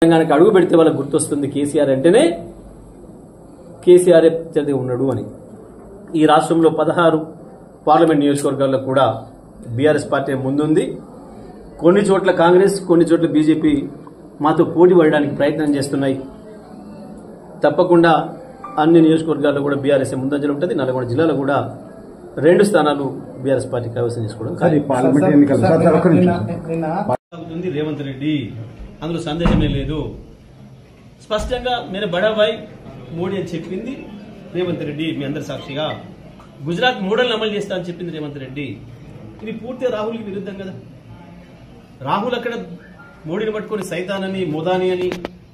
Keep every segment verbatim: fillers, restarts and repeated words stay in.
తెలంగాణకి అడుగు పెడితే వాళ్ళకి గుర్తొస్తుంది కేసీఆర్ అంటేనే కేసీఆర్ ఉన్నాడు అని. ఈ రాష్ట్రంలో పదహారు పార్లమెంట్ నియోజకవర్గాల్లో కూడా బీఆర్ఎస్ పార్టీ ముందుంది. కొన్ని చోట్ల కాంగ్రెస్, కొన్ని చోట్ల బీజేపీ మాతో పోటీ పడడానికి ప్రయత్నం చేస్తున్నాయి. తప్పకుండా అన్ని నియోజకవర్గాల్లో కూడా బీఆర్ఎస్ ముందంజలు ఉంటుంది. నల్గొండ జిల్లాలో కూడా రెండు స్థానాలు బీఆర్ఎస్ పార్టీ కైవసం చేసుకోవడం సాగుతుంది. రేవంత్ రెడ్డి అందులో సందేహమే లేదు. స్పష్టంగా నేను బడాబాయ్ మోడీ అని చెప్పింది రేవంత్ రెడ్డి. మీ అందరి సాక్షిగా గుజరాత్ మోడల్ని అమలు చేస్తా అని చెప్పింది రేవంత్ రెడ్డి. ఇది పూర్తిగా రాహుల్కి విరుద్ధం కదా. రాహుల్ అక్కడ మోడీని పట్టుకొని సైతాన్ అని, మోదాని అని,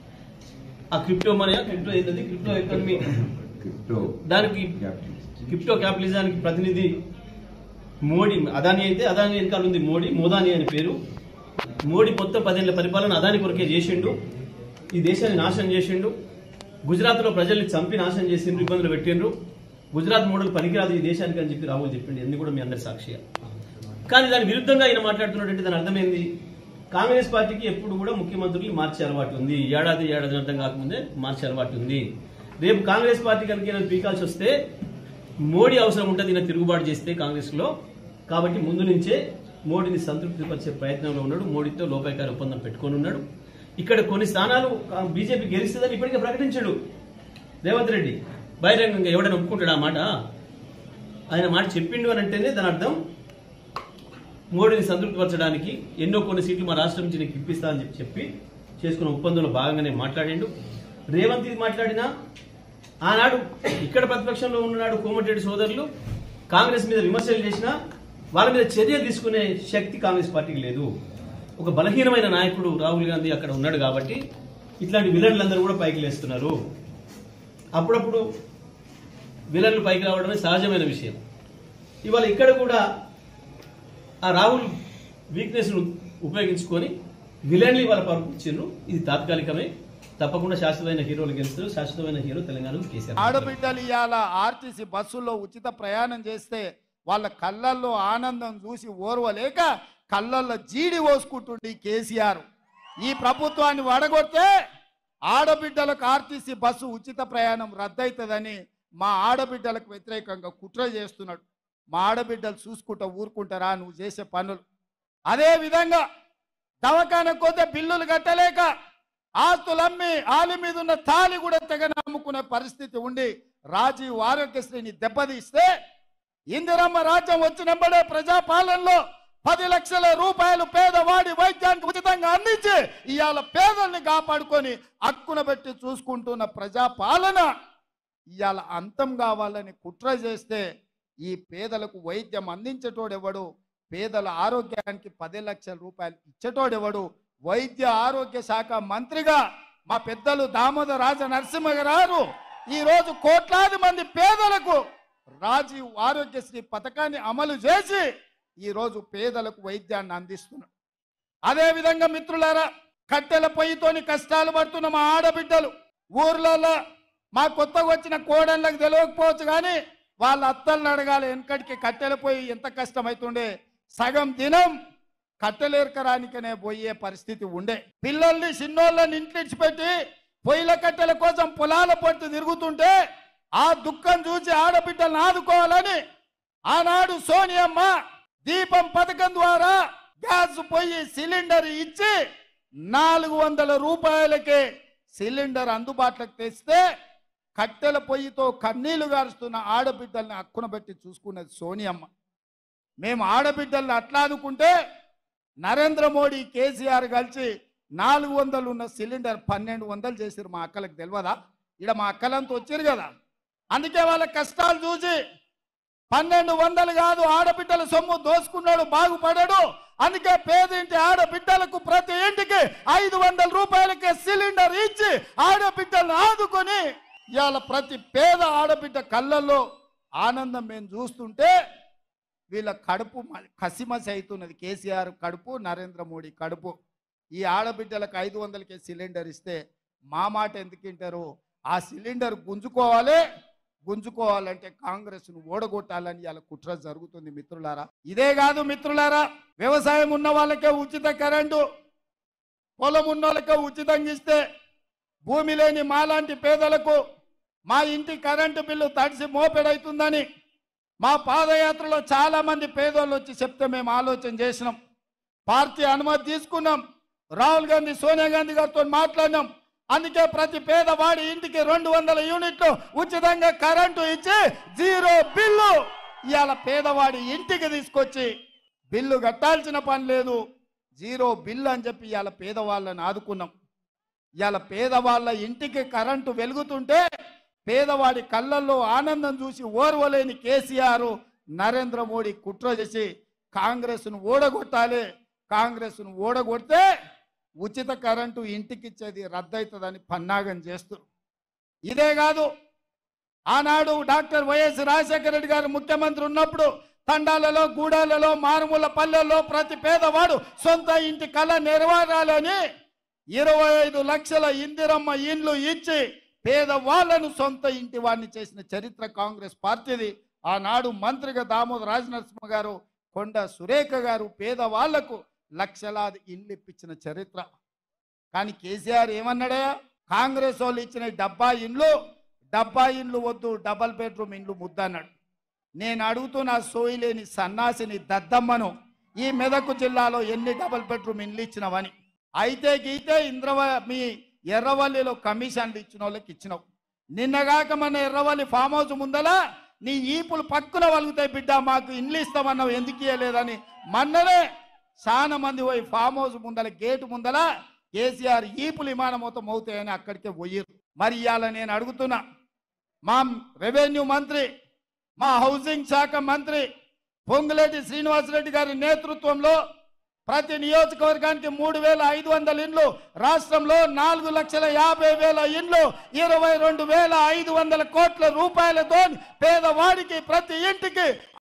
ఆ క్రిప్టో మనీ, క్రిప్టో ఏంటది, క్రిప్టో ఎకానమీ, దానికి క్రిప్టో క్యాపిటలిజానికి ప్రతినిధి మోడీ. అదాని అయితే అదాని వెనకాల ఉంది మోడీ, మోదాని అని పేరు. మోడీ మొత్తం పదేళ్ల పరిపాలన అదాని కొరకే చేసిండు. ఈ దేశాన్ని నాశనం చేసిండు. గుజరాత్ లో ప్రజల్ని చంపి నాశనం చేసిండ్రు, ఇబ్బందులు పెట్టిండ్రు. గుజరాత్ మోడల్ పనికిరాదు ఈ దేశానికి అని చెప్పి రాహుల్ చెప్పిండు. ఎన్ని కూడా మీ అందరి సాక్షిగా. కానీ దాని విరుద్ధంగా ఆయన మాట్లాడుతున్నట్టు దాని అర్థమైంది. కాంగ్రెస్ పార్టీకి ఎప్పుడు కూడా ముఖ్యమంత్రులు మార్చే అలవాటు ఉంది. ఏడాది ఏడాది అర్థం కాకముందే మార్చే అలవాటు ఉంది. రేపు కాంగ్రెస్ పార్టీ కనుక పీకాల్సి వస్తే మోడీ అవసరం ఉంటుంది ఈయన తిరుగుబాటు చేస్తే కాంగ్రెస్ లో. కాబట్టి ముందు నుంచే మోడీని సంతృప్తిపరిచే ప్రయత్నంలో ఉన్నాడు. మోడీతో లోపాయకారి ఒప్పందం పెట్టుకొని ఉన్నాడు. ఇక్కడ కొన్ని స్థానాలు బీజేపీ గెలుస్తుందని ఇప్పటికే ప్రకటించాడు రేవంత్ రెడ్డి. బహిరంగంగా ఎవడైనా ఒప్పుకుంటాడు ఆ మాట? ఆయన మాట చెప్పిండు అని అంటేనే దాని అర్థం మోడీని సంతృప్తిపరచడానికి ఎన్నో కొన్ని సీట్లు మా రాష్ట్రం నుంచి నీకు ఇప్పిస్తా అని చెప్పి చెప్పి చేసుకున్న ఒప్పందంలో భాగంగానే మాట్లాడిండు. రేవంత్ ఇది మాట్లాడినా ఆనాడు ఇక్కడ ప్రతిపక్షంలో ఉన్నాడు కోమటిరెడ్డి సోదరులు కాంగ్రెస్ మీద విమర్శలు చేసినా వాళ్ళ మీద చర్య తీసుకునే శక్తి కాంగ్రెస్ పార్టీకి లేదు. ఒక బలహీనమైన నాయకుడు రాహుల్ గాంధీ అక్కడ ఉన్నాడు కాబట్టి ఇట్లాంటి విలన్లందరూ కూడా పైకి లేస్తున్నారు. అప్పుడప్పుడు విలన్లు పైకి రావడమే సహజమైన విషయం. ఇవాళ ఇక్కడ కూడా ఆ రాహుల్ వీక్నెస్ ను ఉపయోగించుకొని విలన్లు ఇవాళ పంపించారు. ఇది తాత్కాలికమే. తప్పకుండా శాశ్వతమైన హీరోలు గెలుస్తారు. శాశ్వతమైన హీరో తెలంగాణలో కేసీఆర్. ఆడబిడ్డలు ఇవాళ ఆర్టీసీ బస్సుల్లో ఉచిత ప్రయాణం చేస్తే వాళ్ళ కళ్ళల్లో ఆనందం చూసి ఓర్వలేక కళ్ళల్లో జీడి పోసుకుంటుండి కేసీఆర్. ఈ ప్రభుత్వాన్ని వడగొడితే ఆడబిడ్డలకు ఆర్టీసీ బస్సు ఉచిత ప్రయాణం రద్దవుతుందని మా ఆడబిడ్డలకు వ్యతిరేకంగా కుట్ర చేస్తున్నాడు. మా ఆడబిడ్డలు చూసుకుంటా ఊరుకుంటారా నువ్వు చేసే పనులు? అదేవిధంగా దవాఖానకు పోతే బిల్లులు కట్టలేక ఆస్తులు అమ్మి ఆలి మీద ఉన్న తాళి కూడా తెగ నమ్ముకునే పరిస్థితి ఉండి రాజీవ్ ఆరోగ్యశ్రీని దెబ్బతీస్తే ఇందిరమ్మ రాజ్యం వచ్చినప్పుడే ప్రజాపాలనలో పది లక్షల రూపాయలు పేదవాడి వైద్యానికి ఉచితంగా అందించి ఇవాళ పేదల్ని కాపాడుకొని హక్కున పెట్టి చూసుకుంటున్న ప్రజాపాలన ఇవాళ అంతం కావాలని కుట్ర చేస్తే ఈ పేదలకు వైద్యం అందించేటోడెవడు? పేదల ఆరోగ్యానికి పది లక్షల రూపాయలు ఇచ్చేటోడెవడు? వైద్య ఆరోగ్య శాఖ మంత్రిగా మా పెద్దలు దామోదర రాజ నరసింహ గారు ఈరోజు కోట్లాది మంది పేదలకు రాజీవ్ ఆరోగ్యశ్రీ పథకాన్ని అమలు చేసి ఈరోజు పేదలకు వైద్యాన్ని అందిస్తున్నారు. అదేవిధంగా మిత్రులారా, కట్టెల పొయ్యితోని కష్టాలు పడుతున్న మా ఆడబిడ్డలు ఊర్లలో మా కొత్తగా వచ్చిన కోడళ్ళకు తెలియకపోవచ్చు కానీ వాళ్ళ అత్తలను అడగాలి. వెనకడికి కట్టెల పొయ్యి ఎంత కష్టమవుతుండే. సగం దినం కట్టెలేరకరానికనే పోయే పరిస్థితి ఉండే. పిల్లల్ని చిన్నోళ్ళని ఇంటిడిచిపెట్టి పొయ్యిల కట్టెల కోసం పొలాల పట్టు తిరుగుతుంటే ఆ దుఃఖం చూసి ఆడబిడ్డలను ఆదుకోవాలని ఆనాడు సోనియమ్మ దీపం పథకం ద్వారా గ్యాస్ పొయ్యి సిలిండర్ ఇచ్చి నాలుగు వందల రూపాయలకే సిలిండర్ అందుబాటులోకి తెస్తే కట్టెల పొయ్యితో కన్నీళ్లు గారుస్తున్న ఆడబిడ్డల్ని హక్కున పెట్టి చూసుకున్నది సోనియమ్మ. మేము ఆడబిడ్డల్ని అట్లా ఆదుకుంటే నరేంద్ర మోడీ కేసీఆర్ కలిసి నాలుగు వందలు ఉన్న సిలిండర్ పన్నెండు వందలు చేసారు. మా అక్కలకు తెలియదా? ఇక్కడ మా అక్కలంతా వచ్చారు కదా, అందుకే వాళ్ళ కష్టాలు చూసి పన్నెండు వందలు కాదు ఆడబిడ్డల సొమ్ము దోసుకున్నాడు బాగుపడాడు. అందుకే పేదింటి ఆడబిడ్డలకు ప్రతి ఇంటికి ఐదు వందల రూపాయలకే సిలిండర్ ఇచ్చి ఆడబిడ్డలను ఆదుకొని ఇవాళ ప్రతి పేద ఆడబిడ్డ కళ్ళల్లో ఆనందం మేము చూస్తుంటే వీళ్ళ కడుపు కసిమసి అవుతున్నది. కేసీఆర్ కడుపు, నరేంద్ర మోడీ కడుపు. ఈ ఆడబిడ్డలకు ఐదు వందలకే సిలిండర్ ఇస్తే మా మాట ఎందుకు వింటారు? ఆ సిలిండర్ గుంజుకోవాలి. గుంజుకోవాలంటే కాంగ్రెస్ను ఓడగొట్టాలని ఇలా కుట్ర జరుగుతుంది మిత్రులారా. ఇదే కాదు మిత్రులారా, వ్యవసాయం ఉన్న వాళ్ళకే ఉచిత కరెంటు, పొలం ఉన్నోళ్ళకి ఉచితంగా ఇస్తే భూమి లేని మాలాంటి పేదలకు మా ఇంటి కరెంటు బిల్లు తడిసి మోపెడవుతుందని మా పాదయాత్రలో చాలా మంది పేదోళ్ళు వచ్చి చెప్తే మేము ఆలోచన చేసినాం. పార్టీ అనుమతి తీసుకున్నాం. రాహుల్ గాంధీ సోనియా గాంధీ గారితో మాట్లాడినాం. అందుకే ప్రతి పేదవాడి ఇంటికి రెండు వందల యూనిట్లు ఉచితంగా కరెంటు ఇచ్చి జీరో బిల్లు ఇవాళ పేదవాడి ఇంటికి తీసుకొచ్చి బిల్లు కట్టాల్సిన పని లేదు, జీరో బిల్లు అని చెప్పి ఇవాళ పేదవాళ్ళని ఆదుకున్నాం. ఇవాళ పేదవాళ్ళ ఇంటికి కరెంటు వెలుగుతుంటే పేదవాడి కళ్ళల్లో ఆనందం చూసి ఓర్వలేని కేసీఆర్ నరేంద్ర మోడీ కుట్ర చేసి కాంగ్రెస్ను ఓడగొట్టాలి, కాంగ్రెస్ను ఓడగొడితే ఉచిత కరెంటు ఇంటికి ఇచ్చేది రద్దవుతుందని పన్నాగం చేస్తారు. ఇదే కాదు, ఆనాడు డాక్టర్ వైఎస్ రాజశేఖర రెడ్డి గారు ముఖ్యమంత్రి ఉన్నప్పుడు తండాలలో గూడాలలో మారుమూల పల్లెల్లో ప్రతి పేదవాడు సొంత ఇంటి కళ నెరవేరాలని ఇరవై ఐదు లక్షల ఇందిరమ్మ ఇండ్లు ఇచ్చి పేదవాళ్లను సొంత ఇంటి వాడిని చేసిన చరిత్ర కాంగ్రెస్ పార్టీది. ఆనాడు మంత్రిగా దామోదర రాజనరసింహ గారు, కొండ సురేఖ గారు పేదవాళ్లకు లక్షలాది ఇండ్లు ఇప్పించిన చరిత్ర. కానీ కేసీఆర్ ఏమన్నాడా, కాంగ్రెస్ వాళ్ళు ఇచ్చిన డబ్బా ఇండ్లు డబ్బా ఇండ్లు వద్దు, డబల్ బెడ్రూమ్ ఇండ్లు ముద్దన్నాడు. నేను అడుగుతున్న సోయిలేని సన్నాసిని దద్దమ్మను, ఈ మెదక్ జిల్లాలో ఎన్ని డబల్ బెడ్రూమ్ ఇండ్లు ఇచ్చినవని. అయితే గీతే ఇంద్రవ మీ ఎర్రవల్లిలో కమిషన్లు ఇచ్చిన వాళ్ళకి ఇచ్చినావు. నిన్నగాక మన ఎర్రవల్లి ఫామ్ హౌస్ ముందల నీ ఈపులు పక్కున వలుగుతాయి బిడ్డ, మాకు ఇండ్లు ఇస్తామన్నావు ఎందుకు ఇవ్వలేదని మొన్ననే చాలా మంది పోయి ఫామ్ హౌస్ ముందల గేటు ముందల కేసీఆర్ ఈపులు విమానం మొత్తం అవుతాయని అక్కడికే పోయారు. మరి ఇవాళ నేను అడుగుతున్నా, మా రెవెన్యూ మంత్రి, మా హౌసింగ్ శాఖ మంత్రి పొంగులేటి శ్రీనివాసరెడ్డి గారి నేతృత్వంలో ప్రతి నియోజకవర్గానికి మూడు వేల ఐదు వందల ఇండ్లు, రాష్ట్రంలో నాలుగు లక్షల యాభై వేల ఇండ్లు, ఇరవై రెండు వేల ఐదు వందల కోట్ల రూపాయలతో పేదవాడికి ప్రతి ఇంటికి